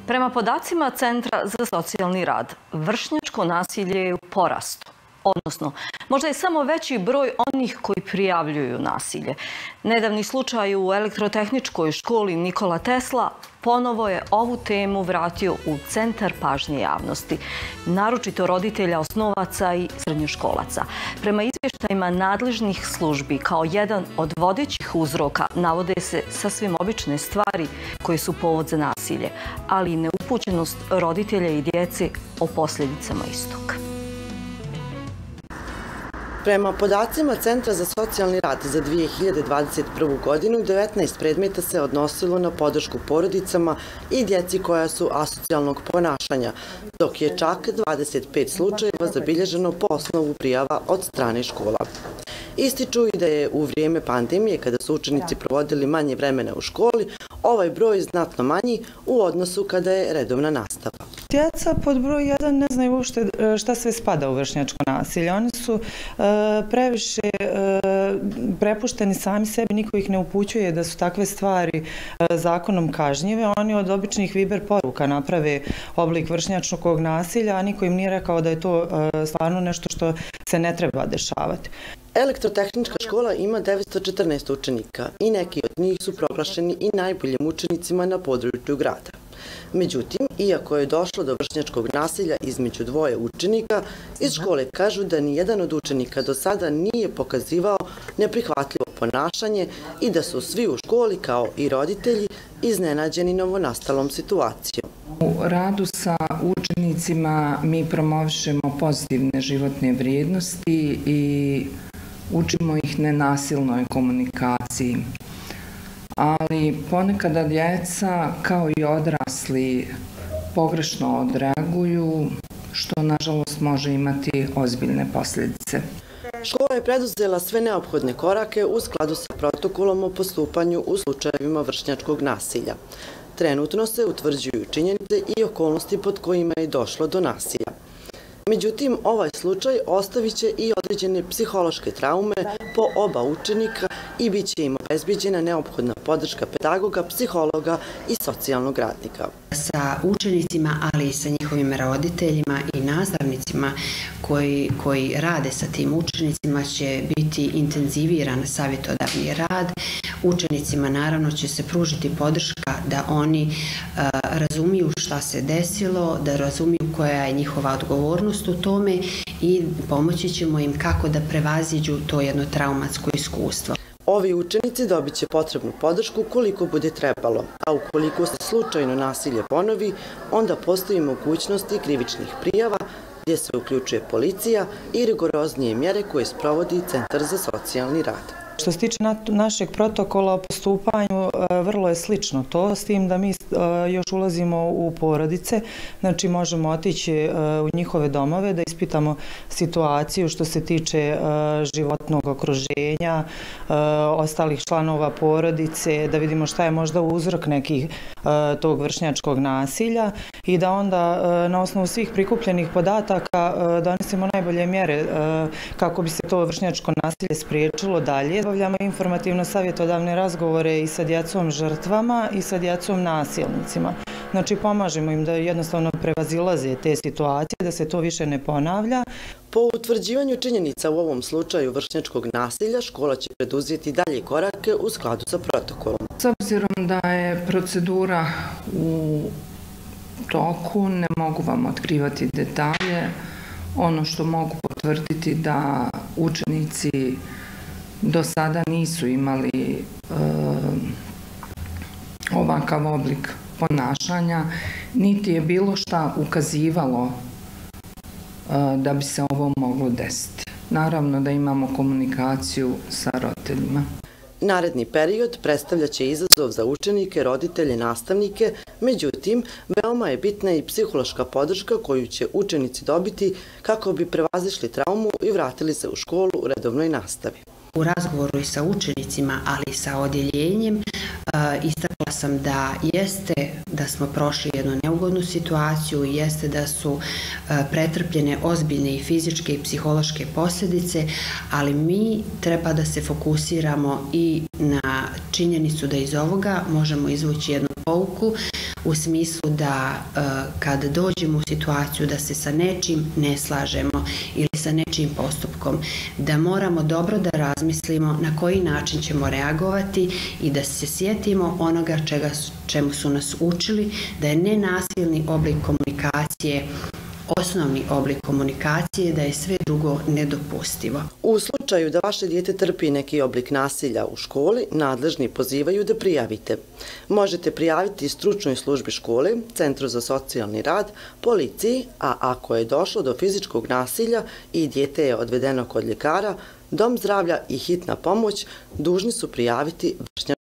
Prema podacima Centra za socijalni rad, vršnjačko nasilje je u porastu. Odnosno, možda je samo veći broj onih koji prijavljuju nasilje. Nedavni slučaj u elektrotehničkoj školi Nikola Tesla ponovo je ovu temu vratio u centar pažnje javnosti, naročito roditelja, osnovaca i srednjoškolaca. Prema izvještajima nadležnih službi, kao jedan od vodećih uzroka navode se sasvim obične stvari koje su povod za nasilje, ali i neupućenost roditelja i djece o posljedicama istog. Prema podacima Centra za socijalni rad za 2021. godinu, 19 predmeta se odnosilo na podršku porodicama i djeci koja su asocijalnog ponašanja, dok je čak 25 slučajeva zabilježeno po osnovu prijava od strane škola. Ističu i da je u vrijeme pandemije, kada su učenici provodili manje vremena u školi, ovaj broj znatno manji u odnosu kada je redovna nastava. Djeca pod broj 1 ne znaju uopšte šta sve spada u vršnjačko nasilje. Oni su previše prepušteni sami sebi, niko ih ne upućuje da su takve stvari zakonom kažnjive. Oni od običnih viber poruka naprave oblik vršnjačkog nasilja, a niko im nije rekao da je to stvarno nešto što se ne treba dešavati. Elektrotehnička škola ima 914 učenika i neki od njih su proglašeni i najboljim učenicima na području grada. Međutim, iako je došlo do vršnjačkog nasilja između dvoje učenika, iz škole kažu da nijedan od učenika do sada nije pokazivao neprihvatljivo ponašanje i da su svi u školi, kao i roditelji, iznenađeni novonastalom situacijom. U radu sa učenicima mi promovišemo pozitivne životne vrijednosti i učimo ih nenasilnoj komunikaciji. Ali ponekada djeca, kao i odrasli, pogrešno odreaguju, što nažalost može imati ozbiljne posljedice. Škola je preduzela sve neophodne korake u skladu sa protokolom o postupanju u slučajevima vršnjačkog nasilja. Trenutno se utvrđuju činjenice i okolnosti pod kojima je došlo do nasilja. Međutim, ovaj slučaj ostavit će i određene psihološke traume po oba učenika i bit će im obezbeđena neophodna podrška pedagoga, psihologa i socijalnog radnika. Sa učenicima, ali i sa njihovim roditeljima i nastavnicima koji rade sa tim učenicima će biti intenziviran savjetodavni rad. Učenicima naravno će se pružiti podrška da oni razumiju šta se desilo, da razumiju koja je njihova odgovornost u tome i pomoći ćemo im kako da prevaziđu to jedno traumatsko iskustvo. Ovi učenici dobit će potrebnu podršku koliko bude trebalo, a ukoliko se slučajno nasilje ponovi, onda postoji mogućnost i krivičnih prijava gdje se uključuje policija i rigoroznije mjere koje sprovodi Centar za socijalni rad. Što se tiče našeg protokola o postupanju, vrlo je slično to, s tim da mi još ulazimo u porodice, znači možemo otići u njihove domove da ispitamo situaciju što se tiče životnog okruženja, ostalih članova porodice, da vidimo šta je možda uzrok nekih tog vršnjačkog nasilja i da onda na osnovu svih prikupljenih podataka donesemo najbolje mjere kako bi se to vršnjačko nasilje spriječilo dalje. Obavljamo informativno savjetodavne razgovore i sa djecom žrtvama i sa djecom nasilnicima. Znači pomažemo im da jednostavno prevazilaze te situacije, da se to više ne ponavlja. Po utvrđivanju činjenica u ovom slučaju vršnjačkog nasilja, škola će preduzeti dalje korake u skladu sa protokolom. S obzirom da je procedura u toku, ne mogu vam otkrivati detalje. Ono što mogu potvrditi da učenici do sada nisu imali ovakav oblik ponašanja, niti je bilo šta ukazivalo da bi se ovo moglo desiti. Naravno da imamo komunikaciju sa roditeljima. Naredni period predstavljaće izazov za učenike, roditelje, nastavnike, međutim, veoma je bitna i psihološka podrška koju će učenici dobiti kako bi prevazišli traumu i vratili se u školu u redovnoj nastavi. U razgovoru i sa učenicima, ali i sa odjeljenjem, istakla sam da jeste da smo prošli jednu neugodnu situaciju, jeste da su pretrpljene ozbiljne i fizičke i psihološke posljedice, ali mi treba da se fokusiramo i na činjenicu da iz ovoga možemo izvući jednu pouku, u smislu da kad dođemo u situaciju da se sa nečim ne slažemo ili sa nečim postupkom, da moramo dobro da razmislimo na koji način ćemo reagovati i da se sjetimo onoga čemu su nas učili, da je nenasilni oblik komunikacije osnovni oblik komunikacije, da je sve drugo nedopustivo. U slučaju da vaše dijete trpi neki oblik nasilja u školi, nadležni pozivaju da prijavite. Možete prijaviti stručnoj službi škole, Centru za socijalni rad, policiji, a ako je došlo do fizičkog nasilja i dijete je odvedeno kod ljekara, Dom zdravlja i hitna pomoć dužni su prijaviti vršnjačko